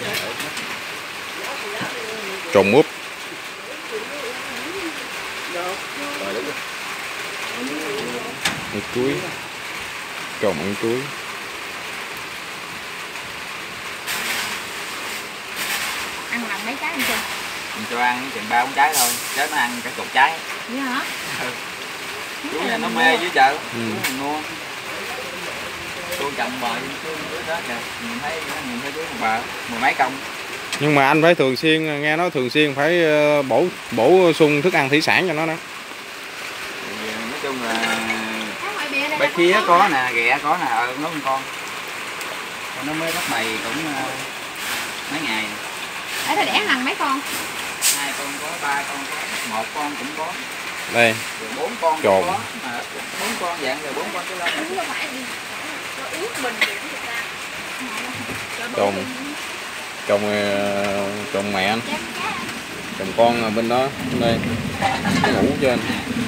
Trồn múp. Ăn chuối. Trồn ăn chuối. Ăn làm mấy trái anh Trinh? Mình cho ăn chừng 3-4 trái thôi, chứ nó ăn cả chục trái. Vậy hả? Chuối này nó mê dưới chợ, chuối mình mua. Tôi trồng bờ trên chuối đó kìa, mình thấy chuối bờ, mười mấy công. Nhưng mà anh phải thường xuyên, nghe nói thường xuyên phải bổ sung thức ăn thủy sản cho nó đó. Nói chung là bạch khía có nè, ghẹ có nè, nó con. Còn nó mới bắt bầy cũng mấy ngày. Ở đây đẻ lần mấy con? 2 con có, 3 con có, 1 con cũng có. Đây. Rồi 4 con Trồn. cũng có. 4 con dạng rồi 4 con trở lên. Trồn mẹ anh. Trồn con ở bên đó, bên đây. Nó ngủ trên.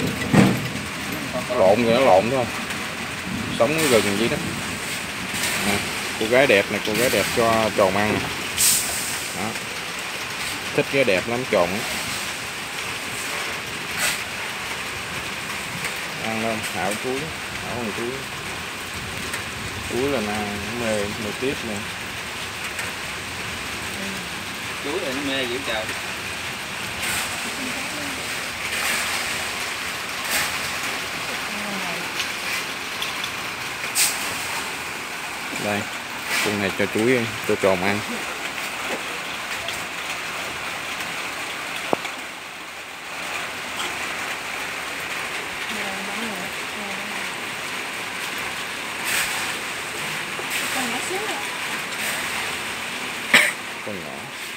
Nó lộn rồi nó lộn thôi. Sống gần vậy đó. Cô gái đẹp này, cô gái đẹp cho trồn ăn. Đó. Thích gái đẹp lắm trồn. Ăn lên, hảo chuối, hảo con chuối. Chuối là nó mê tiếp nè. Chuối này nó mê dữ trời. Đây, con này cho chuối, cho trồn ăn. Con nhỏ.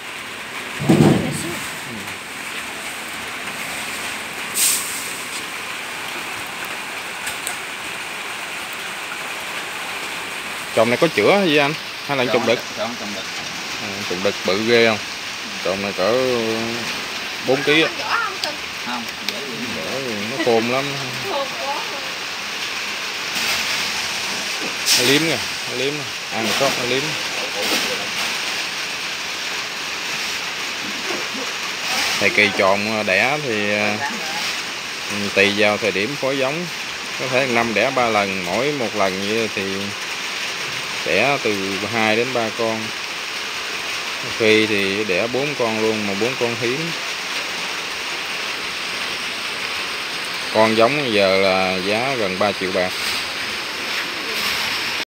Trồn này có chữa gì anh? Hay là trồn đực? Trồn đực. Trồn đực bự ghê không? Trồn này cỡ 4 kg. Không, nó khôn lắm. Nó liếm nè, nó liếm nè. Ăn một sót nó liếm. Thời kỳ trồn đẻ thì tùy vào thời điểm phối giống, có thể 1 năm đẻ 3 lần, mỗi một lần vậy thì đẻ từ 2 đến 3 con, khi thì đẻ 4 con luôn, mà 4 con hiếm. Con giống giờ là giá gần 3 triệu bạc.